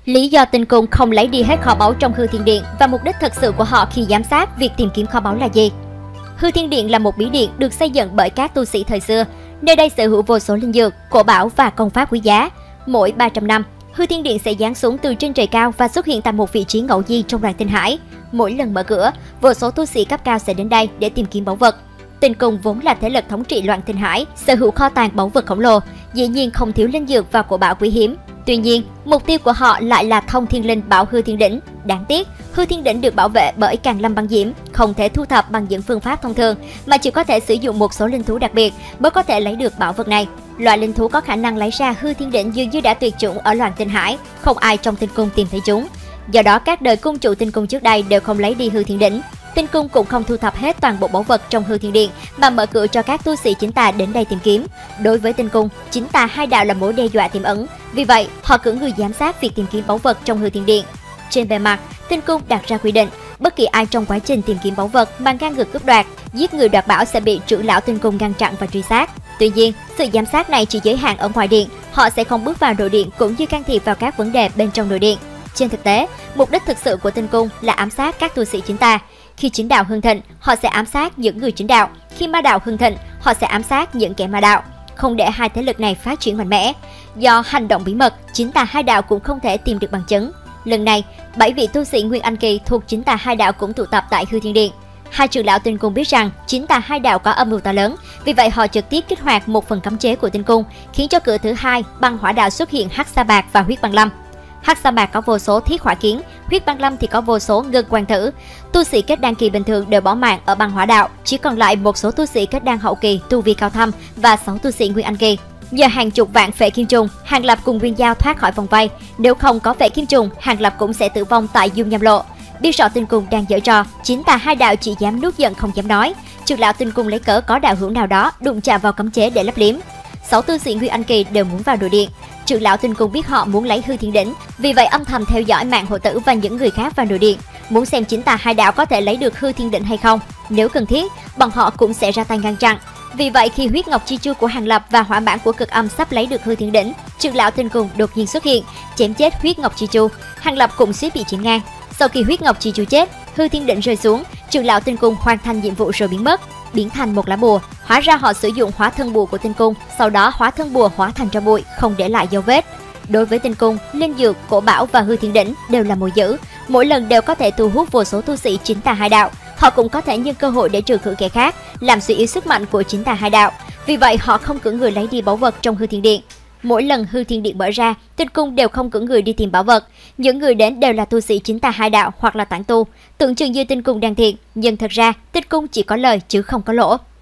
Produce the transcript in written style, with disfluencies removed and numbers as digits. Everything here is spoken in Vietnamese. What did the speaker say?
Lý do tinh cung không lấy đi hết kho báu trong Hư Thiên Điện và mục đích thực sự của họ khi giám sát việc tìm kiếm kho báu là gì? Hư Thiên Điện là một bí điện được xây dựng bởi các tu sĩ thời xưa. Nơi đây sở hữu vô số linh dược, cổ bảo và công pháp quý giá. Mỗi 300 năm, Hư Thiên Điện sẽ giáng xuống từ trên trời cao và xuất hiện tại một vị trí ngẫu nhiên trong loạn tinh hải. Mỗi lần mở cửa, vô số tu sĩ cấp cao sẽ đến đây để tìm kiếm báu vật. Tinh cung vốn là thế lực thống trị loạn tinh hải, sở hữu kho tàng báu vật khổng lồ, dĩ nhiên không thiếu linh dược và cổ bảo quý hiếm. Tuy nhiên, mục tiêu của họ lại là thông thiên linh bảo Hư Thiên Đỉnh. Đáng tiếc, Hư Thiên Đỉnh được bảo vệ bởi Càn Lâm băng diễm, không thể thu thập bằng những phương pháp thông thường, mà chỉ có thể sử dụng một số linh thú đặc biệt mới có thể lấy được bảo vật này. Loại linh thú có khả năng lấy ra Hư Thiên Đỉnh dường như đã tuyệt chủng ở loạn tinh hải, không ai trong tinh cung tìm thấy chúng. Do đó, các đời cung chủ tinh cung trước đây đều không lấy đi Hư Thiên Đỉnh. Tinh cung cũng không thu thập hết toàn bộ báu vật trong Hư Thiên Điện mà mở cửa cho các tu sĩ chính tà đến đây tìm kiếm. Đối với tinh cung, chính tà hai đạo là mối đe dọa tiềm ẩn, vì vậy họ cử người giám sát việc tìm kiếm báu vật trong Hư Thiên Điện. Trên bề mặt, tinh cung đặt ra quy định, bất kỳ ai trong quá trình tìm kiếm báu vật mà ngang ngược cướp đoạt, giết người đoạt bảo sẽ bị trưởng lão tinh cung ngăn chặn và truy sát. Tuy nhiên, sự giám sát này chỉ giới hạn ở ngoài điện, họ sẽ không bước vào nội điện cũng như can thiệp vào các vấn đề bên trong nội điện. Trên thực tế, mục đích thực sự của tinh cung là ám sát các tu sĩ chính tà. Khi chính đạo hưng thịnh, họ sẽ ám sát những người chính đạo. Khi ma đạo hưng thịnh, họ sẽ ám sát những kẻ ma đạo, không để hai thế lực này phát triển mạnh mẽ. Do hành động bí mật, chính tà hai đạo cũng không thể tìm được bằng chứng. Lần này, 7 vị tu sĩ Nguyên Anh Kỳ thuộc chính tà hai đạo cũng tụ tập tại Hư Thiên Điện. Hai trưởng lão tinh cung biết rằng chính tà hai đạo có âm mưu to lớn, vì vậy họ trực tiếp kích hoạt một phần cấm chế của tinh cung, khiến cho cửa thứ hai băng hỏa đạo xuất hiện hắc sa bạc và huyết băng lâm. Hắc sa bạc có vô số thiết hỏa kiến, huyết băng lâm thì có vô số ngân quan thử. Tu sĩ kết đan kỳ bình thường đều bỏ mạng ở băng hỏa đạo, chỉ còn lại một số tu sĩ kết đan hậu kỳ tu vi cao thâm và 6 tu sĩ Nguyên Anh Kỳ. Nhờ hàng chục vạn phệ kim trùng, Hàng Lập cùng Nguyên Giao thoát khỏi vòng vây. Nếu không có phệ kim trùng, Hàng Lập cũng sẽ tử vong tại Dung Nham Lộ. Biết rõ tinh cung đang giở trò, chính tà hai đạo chỉ dám nuốt giận không dám nói. Trưởng lão tinh cung lấy cớ có đạo hữu nào đó đụng chạm vào cấm chế để lấp liếm. 6 tu sĩ Nguyên Anh Kỳ đều muốn vào nội điện. Trưởng lão tinh cung biết họ muốn lấy Hư Thiên Đỉnh, vì vậy âm thầm theo dõi Mạn Hộ Tử và những người khác vào nội điện, muốn xem chính tà hai đạo có thể lấy được Hư Thiên Đỉnh hay không. Nếu cần thiết, bọn họ cũng sẽ ra tay ngăn chặn. Vì vậy, khi huyết ngọc chi chu của Hàng Lập và hỏa bản của Cực Âm sắp lấy được Hư Thiên Đỉnh, trưởng lão tinh cung đột nhiên xuất hiện, chém chết huyết ngọc chi chu. Hàng Lập cũng suýt bị chém ngang. Sau khi huyết ngọc chi chu chết, Hư Thiên Đỉnh rơi xuống, trưởng lão tinh cung hoàn thành nhiệm vụ rồi biến mất, biến thành một lá bùa. Hóa ra họ sử dụng hóa thân bùa của tinh cung, sau đó hóa thân bùa hóa thành tro bụi, không để lại dấu vết. Đối với tinh cung, linh dược, cổ bảo và Hư Thiên Đỉnh đều là mồi dữ, mỗi lần đều có thể thu hút vô số tu sĩ chính tà hai đạo. Họ cũng có thể nhân cơ hội để trừ khử kẻ khác, làm suy yếu sức mạnh của chính tà hai đạo. Vì vậy, họ không cử người lấy đi báu vật trong Hư Thiên Điện. Mỗi lần Hư Thiên Điện mở ra, tinh cung đều không cử người đi tìm bảo vật. Những người đến đều là tu sĩ chính tà hai đạo hoặc là tán tu, tưởng chừng như tinh cung đang thiện, nhưng thật ra tinh cung chỉ có lời chứ không có lỗ.